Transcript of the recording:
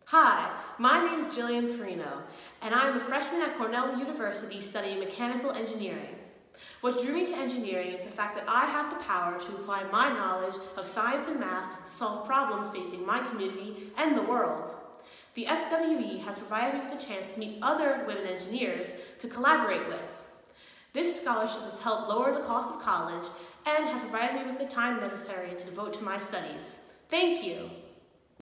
Hi, my name is Jillian Parrino, and I am a freshman at Cornell University studying mechanical engineering. What drew me to engineering is the fact that I have the power to apply my knowledge of science and math to solve problems facing my community and the world. The SWE has provided me with a chance to meet other women engineers to collaborate with. This scholarship has helped lower the cost of college and has provided me with the time necessary to devote to my studies. Thank you!